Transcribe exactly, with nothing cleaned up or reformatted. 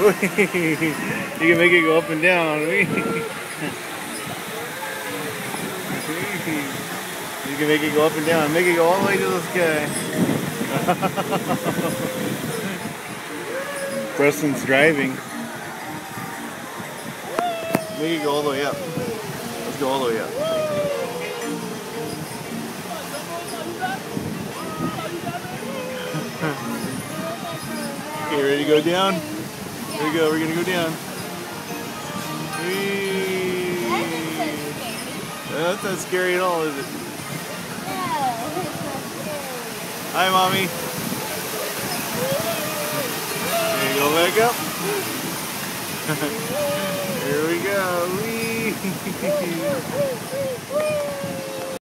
You can make it go up and down. You can make it go up and down. Make it go all the way to the sky. Preston's driving. Make it go all the way up. Let's go all the way up. Okay, ready to go down? Here we go, we're gonna go down. Whee. That's not scary at all, is it? Hi, Mommy. Okay, go back up. Here we go. Whee.